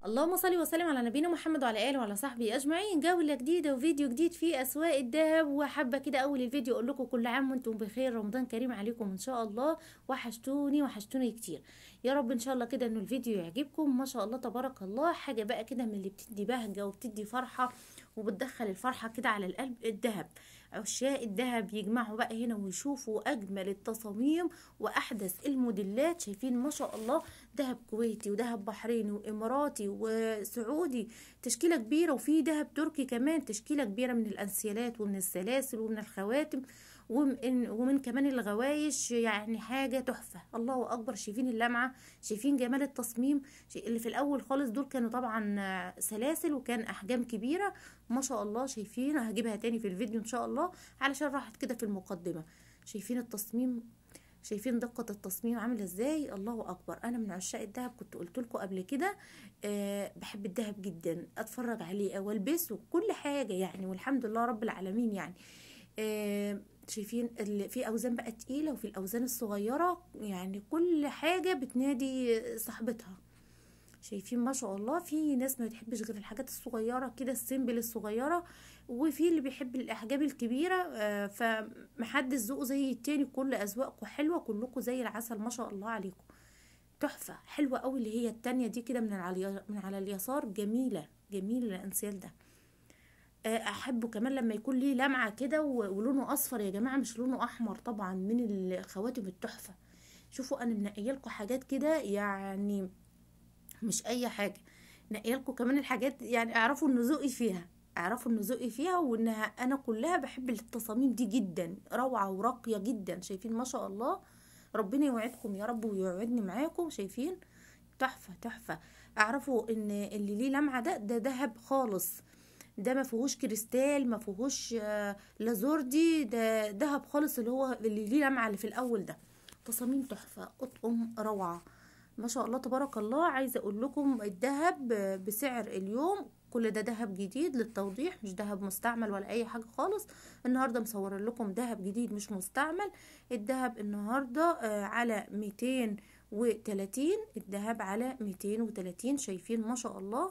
اللهم صل وسلم على نبينا محمد وعلى اله وعلى صحبه اجمعين. جوله جديده وفيديو جديد في اسواق الذهب. وحابه كده اول الفيديو اقول لكم كل عام وانتم بخير، رمضان كريم عليكم ان شاء الله. وحشتوني كتير. يا رب ان شاء الله كده انه الفيديو يعجبكم. ما شاء الله تبارك الله، حاجه بقى كده من اللي بتدي بهجه وبتدي فرحه وبتدخل الفرحه كده على القلب. الذهب، عشاق الذهب يجمعوا بقى هنا ويشوفوا اجمل التصاميم واحدث الموديلات. شايفين ما شاء الله، ذهب كويتي وذهب بحريني واماراتي وسعودي، تشكيله كبيره. وفي ذهب تركي كمان، تشكيله كبيره من الانسيالات ومن السلاسل ومن الخواتم ومن كمان الغوايش. يعني حاجه تحفه، الله اكبر. شايفين اللمعه، شايفين جمال التصميم. اللي في الاول خالص دول كانوا طبعا سلاسل وكان احجام كبيره ما شاء الله. شايفين، هجيبها تاني في الفيديو ان شاء الله علشان راحت كده في المقدمه. شايفين التصميم، شايفين دقة التصميم عاملة ازاي. الله اكبر. انا من عشاق الذهب، كنت قلت لكم قبل كده. بحب الذهب جدا، اتفرج عليه والبسه كل حاجة يعني، والحمد لله رب العالمين يعني. شايفين في اوزان بقى تقيلة وفي الاوزان الصغيرة، يعني كل حاجة بتنادي صاحبتها. شايفين ما شاء الله. في ناس ما بتحبش غير الحاجات الصغيرة كده، السيمبل الصغيرة، وفي اللي بيحب الاحجام الكبيرة. فمحدش ذوقه زي التاني، كل اذواقكم حلوة، كلكم زي العسل ما شاء الله عليكم. تحفة حلوة قوي. اللي هي التانية دي كده من على اليسار، جميلة جميل الانسيال ده. احبه كمان لما يكون ليه لمعة كده ولونه اصفر يا جماعة، مش لونه احمر طبعا. من الخواتم التحفة. شوفوا انا منقيه لكم حاجات كده يعني مش اي حاجه. نقي لكم كمان الحاجات، يعني اعرفوا ان ذوقي فيها، اعرفوا ان ذوقي فيها، وانها انا كلها بحب التصاميم دي جدا، روعه وراقيه جدا. شايفين ما شاء الله. ربنا يوعدكم يا رب ويوعدني معاكم. شايفين تحفه تحفه. اعرفوا ان اللي ليه لمعه ده ذهب خالص. ده ما فيهوش كريستال، ما فيهوش لازوردي، ده ذهب خالص. اللي هو اللي ليه لمعه اللي في الاول ده. تصاميم تحفه، اطقم روعه ما شاء الله تبارك الله. عايزه اقول لكم الذهب بسعر اليوم، كل ده ذهب جديد للتوضيح، مش ذهب مستعمل ولا اي حاجه خالص. النهارده مصور لكم ذهب جديد مش مستعمل. الذهب النهارده على 230. الذهب على 230. شايفين ما شاء الله.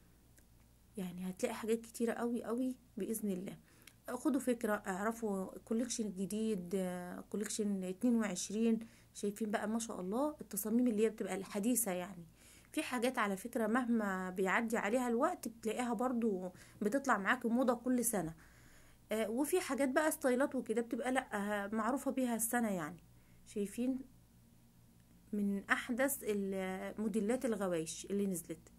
يعني هتلاقي حاجات كتيره قوي قوي باذن الله. خدوا فكرة، اعرفوا الكوليكشن الجديد، كوليكشن 22. شايفين بقى ما شاء الله التصاميم اللي هي بتبقى الحديثة يعني. في حاجات على فكرة مهما بيعدي عليها الوقت بتلاقيها برضو بتطلع معاك موضة كل سنة. وفي حاجات بقى ستايلات وكده بتبقى لا معروفة بيها السنة يعني. شايفين من احدث موديلات الغوايش اللي نزلت،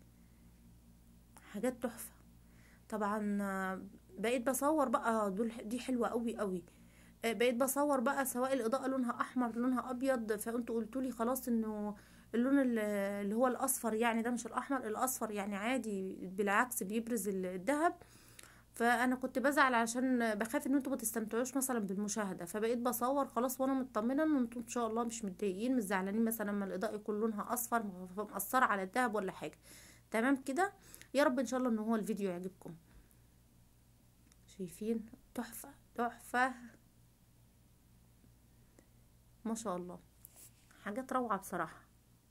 حاجات تحفة طبعا. بقيت بصور بقى دي حلوة قوي قوي. بقيت بصور بقى سواء الاضاءة لونها احمر لونها ابيض. فانتوا قلتوا لي خلاص انه اللون اللي هو الاصفر يعني، ده مش الاحمر، الاصفر يعني عادي بالعكس بيبرز الذهب. فانا كنت بزعل عشان بخاف ان انتوا ما تستمتعوش مثلا بالمشاهده، فبقيت بصور خلاص وانا مطمنه ان انتوا ان شاء الله مش متضايقين مش زعلانين مثلا لما الاضاءه يكون لونها اصفر مأثره على الذهب ولا حاجه. تمام كده. يا رب ان شاء الله ان هو الفيديو يعجبكم. شايفين تحفه تحفه ما شاء الله، حاجات روعه بصراحه.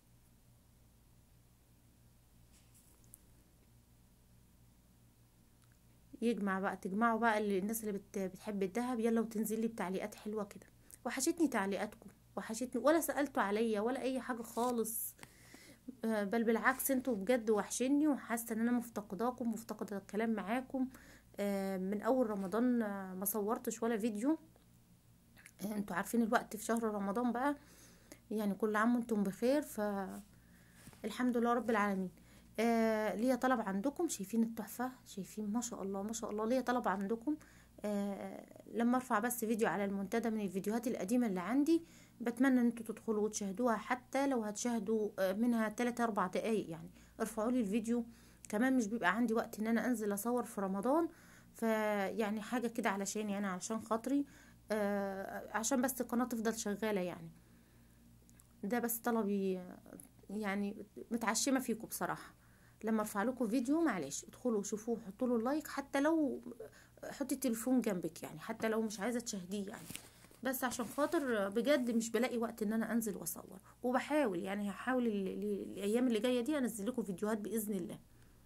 تجمعوا بقى الناس اللي بتحب الذهب يلا وتنزل لي بتعليقات حلوه كده. وحشتني تعليقاتكم، وحشتني، ولا سألتوا عليا ولا اي حاجه خالص. بل بالعكس انتوا بجد وحشني، وحاسه ان انا مفتقداكم، مفتقده الكلام معاكم. من اول رمضان ما صورتش ولا فيديو. انتوا عارفين الوقت في شهر رمضان بقى، يعني كل عام وانتم بخير. الحمد لله رب العالمين. ليا طلب عندكم. شايفين التحفة، شايفين ما شاء الله ما شاء الله. ليا طلب عندكم. لما ارفع بس فيديو على المنتدى من الفيديوهات القديمة اللي عندي، بتمنى ان انتوا تدخلوا وتشاهدوها، حتى لو هتشاهدوا منها 3-4 دقايق يعني. ارفعوا لي الفيديو. كمان مش بيبقى عندي وقت ان انا انزل اصور في رمضان، فيعني حاجة كده علشان يعني علشان خاطري، عشان بس القناة تفضل شغالة يعني. ده بس طلبي يعني. متعشمة فيكم بصراحة. لما ارفع لكم فيديو معلش ادخلوا شوفوه، حطوا له لايك، حتى لو حطي التليفون جنبك يعني، حتى لو مش عايزة تشاهديه يعني. بس عشان خاطر بجد مش بلاقي وقت ان انا انزل واصور، وبحاول يعني هحاول الايام اللي جايه دي انزل لكم فيديوهات باذن الله.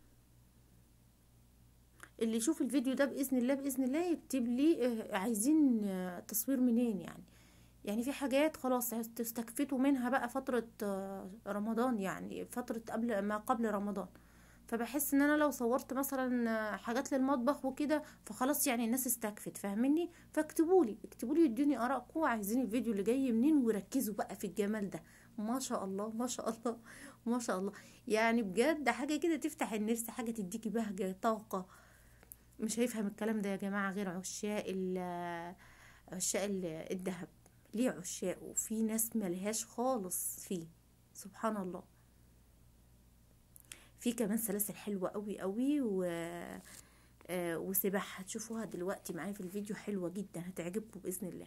اللي يشوف الفيديو ده باذن الله باذن الله يكتب لي عايزين تصوير منين يعني. يعني في حاجات خلاص استكفتوا منها بقى فترة رمضان، يعني فترة قبل رمضان. فبحس ان انا لو صورت مثلا حاجات للمطبخ وكده فخلاص يعني الناس استكفت، فاهمني؟ اكتبوا لي ادوني ارائكم، عايزين الفيديو اللي جاي منين، وركزوا بقى في الجمال ده. ما شاء الله ما شاء الله ما شاء الله. يعني بجد حاجة كده تفتح النفس، حاجة تديكي بهجة طاقة. مش هيفهم الكلام ده يا جماعة غير الذهب. ليه عشاق، وفي ناس ملهاش خالص فيه. سبحان الله. في كمان سلاسل حلوة قوي قوي وسباح هتشوفوها دلوقتي معايا في الفيديو، حلوة جدا هتعجبكم بإذن الله.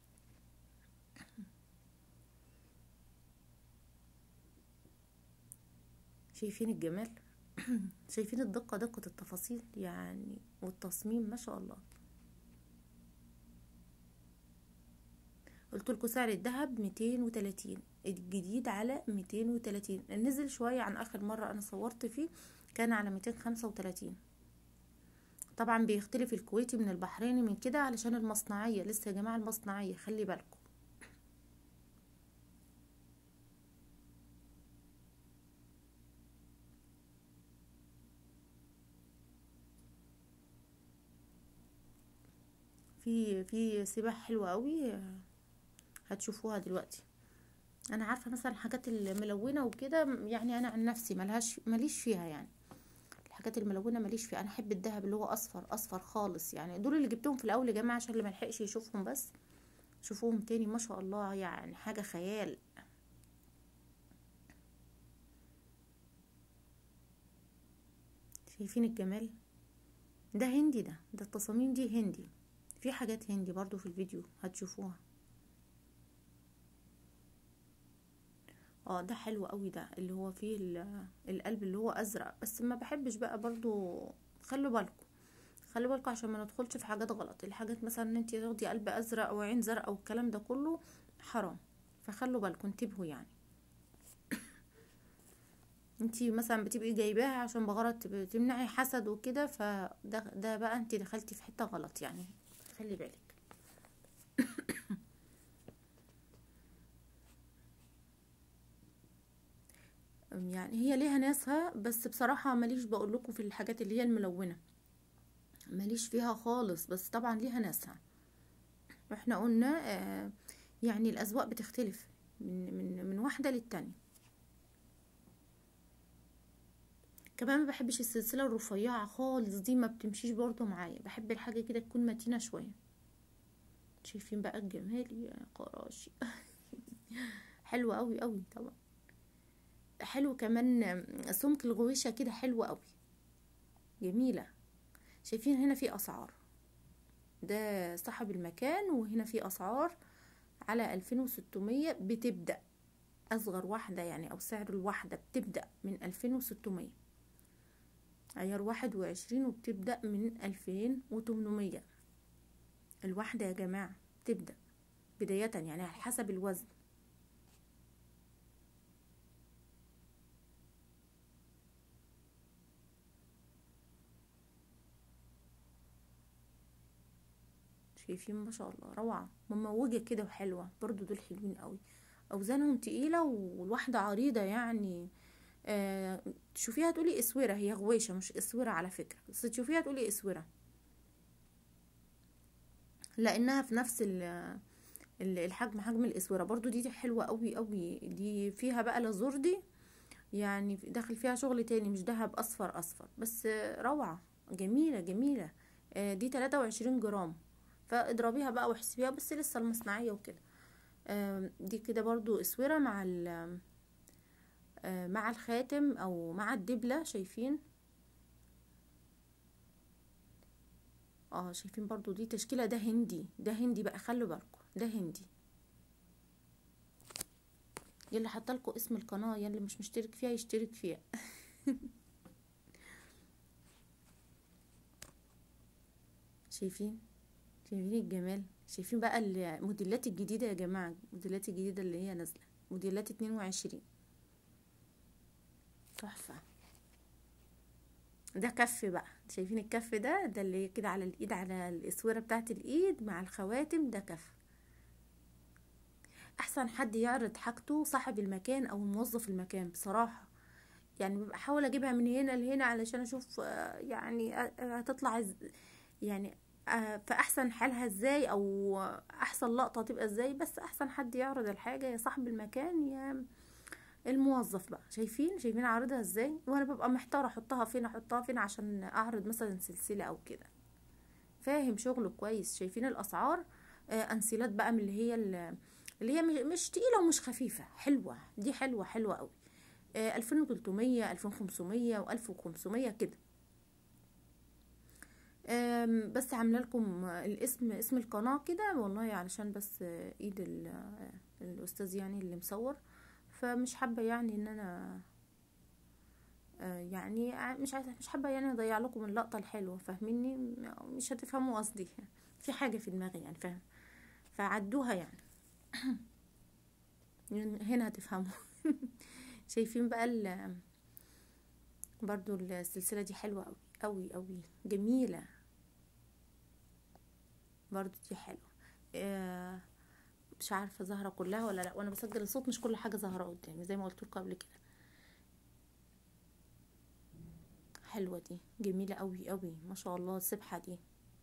شايفين الجمال؟ شايفين الدقة، دقة التفاصيل يعني، والتصميم ما شاء الله. قلت لكم سعر الذهب 230 الجديد على 230، نزل شوية عن آخر مرة أنا صورت فيه كان على 235. طبعا بيختلف الكويتي من البحريني من كده علشان المصنعية لسه يا جماعة، المصنعية خلي بالكم. في سباح حلوة قوي هتشوفوها دلوقتي. انا عارفة مثلا الحاجات الملونة وكده، يعني انا عن نفسي ماليش فيها يعني. الحاجات الملونة ماليش فيها، انا احب الذهب اللي هو اصفر اصفر خالص يعني. دول اللي جبتهم في الاول يا جماعة عشان اللي ملحقش يشوفهم، بس شوفوهم تاني ما شاء الله، يعني حاجة خيال. شايفين الجمال ده؟ هندي، ده التصاميم دي هندي. في حاجات هندي برضو في الفيديو هتشوفوها. اه ده حلو قوي، ده اللي هو فيه القلب اللي هو ازرق، بس ما بحبش بقى برضو. خلوا بالكم خلوا بالكم عشان ما ندخلش في حاجات غلط. الحاجات مثلا ان انت تاخدي قلب ازرق او عين زرقاء والكلام ده كله حرام، فخلوا بالكم انتبهوا يعني. انتي مثلا بتبقي جايباها عشان بغرض تمنعي حسد وكده، فده بقى انتي دخلتي في حتة غلط يعني، خلي بالك. يعني هي ليها ناسها، بس بصراحة ماليش بقول لكم في الحاجات اللي هي الملونة، ماليش فيها خالص، بس طبعا ليها ناسها. احنا قلنا يعني الاذواق بتختلف من واحدة للتانية. كمان ما بحبش السلسلة الرفيعة خالص دي، ما بتمشيش برضو معايا، بحب الحاجة كده تكون متينة شوية. شايفين بقى الجمال يا قراشي؟ حلوة قوي قوي طبعا. حلو كمان سمك الغويشة كده حلوة قوي، جميلة. شايفين هنا في اسعار، ده صاحب المكان، وهنا في اسعار على 2600 بتبدأ. اصغر واحدة يعني، او سعر الواحدة بتبدأ من 2600، عيار 21، وبتبدأ من 2800 الواحدة يا جماعة، بتبدأ بداية يعني على حسب الوزن. شايفين ما شاء الله، روعة مموجة كده وحلوة برضو، دول حلوين قوي. اوزانهم تقيلة والواحدة عريضة يعني. تشوفيها تقولي اسورة، هي غويشة مش اسورة على فكرة، بس تشوفيها تقولي اسورة لانها في نفس الحجم، حجم الاسورة برضو. دي حلوة قوي قوي، دي فيها بقى لازوردي يعني، داخل فيها شغل تاني، مش دهب اصفر اصفر بس. روعة جميلة جميلة. دي 23 جرام، فاضربيها بقى واحسبيها، بس لسه المصنعية وكده. دي كده برضو اسورة مع الخاتم او مع الدبلة. شايفين؟ شايفين برضو دي تشكيلة، ده هندي، ده هندي بقى، خلوا بالكم ده هندي. يلي حاطه اسم القناة، يلي مش مشترك فيها يشترك فيها. شايفين؟ شايفين الجمال؟ شايفين بقى الموديلات الجديدة يا جماعة، الموديلات الجديدة اللي هي نازلة، موديلات 22 تحفة. ده كف بقى، شايفين الكف ده اللي كده على الايد، على الاسورة بتاعت الايد مع الخواتم، ده كف. احسن حد يعرض حاجته صاحب المكان او موظف المكان بصراحة. يعني بحاول اجيبها من هنا لهنا علشان اشوف يعني هتطلع يعني في احسن حالها ازاي، او احسن لقطة تبقى ازاي. بس احسن حد يعرض الحاجة يا صاحب المكان يا الموظف بقى. شايفين عارضها ازاي، وانا ببقى محتارة احطها فين عشان اعرض مثلا سلسلة او كده. فاهم شغله كويس. شايفين الاسعار، انسيلات بقى من اللي هي مش تقيلة ومش خفيفة، حلوة دي، حلوة قوي. 2300 2500 و1500 كده. بس عامله لكم اسم القناه كده والله، علشان بس ايد الاستاذ يعني اللي مصور. فمش حابه يعني ان انا يعني مش حابه يعني اضيع لكم اللقطه الحلوه، فاهميني؟ مش هتفهموا قصدي، في حاجه في دماغي يعني، فاهم؟ فعدوها يعني هنا هتفهموا. شايفين بقى برضو السلسله دي حلوه قوي قوي قوي، جميله برضو، دي حلوه. مش عارفه ظاهره كلها ولا لا، وانا بسجل الصوت مش كل حاجه ظاهره قدامي زي ما قلت لكم قبل كده. حلوه دي، جميله قوي قوي ما شاء الله. السبحه دي،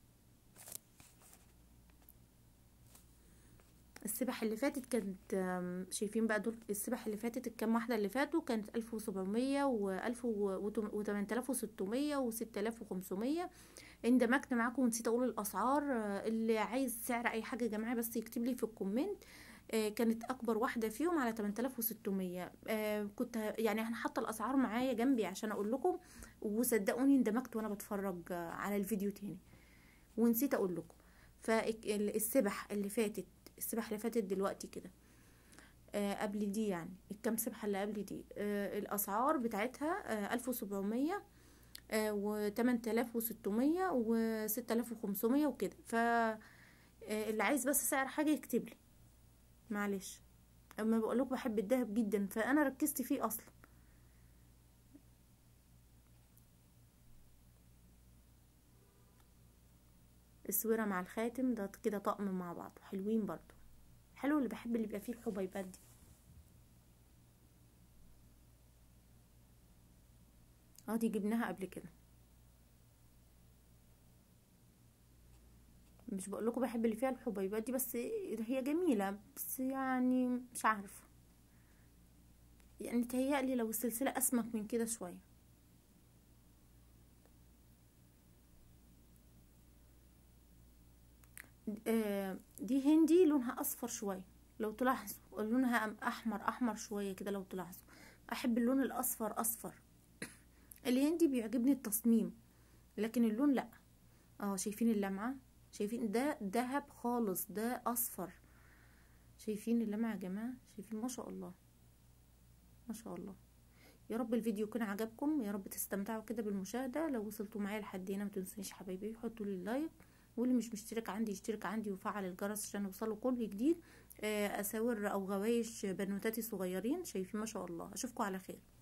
السبح اللي فاتت كانت شايفين بقى دول السبح اللي فاتت، الكام واحده اللي فاتوا كانت 1700 و1000 و8600 و6500. اندمجت معاكم ونسيت اقول الاسعار. اللي عايز سعر اي حاجه يا جماعه بس يكتب لي في الكومنت. كانت اكبر واحده فيهم على 8600. كنت يعني انا حاطه الاسعار معايا جنبي عشان اقول لكم، وصدقوني اندمجت وانا بتفرج على الفيديو تاني ونسيت اقول لكم. السبح اللي فاتت دلوقتي كده، قبل دي يعني الكام سبحه اللي قبل دي، الاسعار بتاعتها 1700 و8600 و6500 وكده. اللي عايز بس سعر حاجه يكتب لي، معلش. اما بقول لكم بحب الدهب جدا فانا ركزت فيه اصلا. السويرة مع الخاتم ده كده طقم مع بعض، حلوين برضو. حلو، اللي بحب اللي بيبقى فيه الحبيبات دي. دي جبناها قبل كده. مش بقول لكم بحب اللي فيها الحبيبات دي، بس هي جميلة، بس يعني مش عارفة، يعني تهيألي لو السلسلة اسمك من كده شوية. دي هندي لونها اصفر شوية، لو تلاحظوا لونها احمر شوية كده لو تلاحظوا. احب اللون الاصفر اصفر. الهندي بيعجبني التصميم لكن اللون لا. شايفين اللمعة؟ شايفين ده دهب خالص، ده اصفر. شايفين اللمعة يا جماعة؟ شايفين؟ ما شاء الله ما شاء الله. يا رب الفيديو يكون عجبكم، يا رب تستمتعوا كده بالمشاهدة. لو وصلتوا معايا لحد هنا ما تنسونيش حبايبي حطوا لي اللايك، واللي مش مشترك عندي يشترك عندي وفعل الجرس عشان يوصلوا كل جديد. اساور او غوايش بنوتاتي صغيرين. شايفين؟ ما شاء الله. اشوفكم على خير.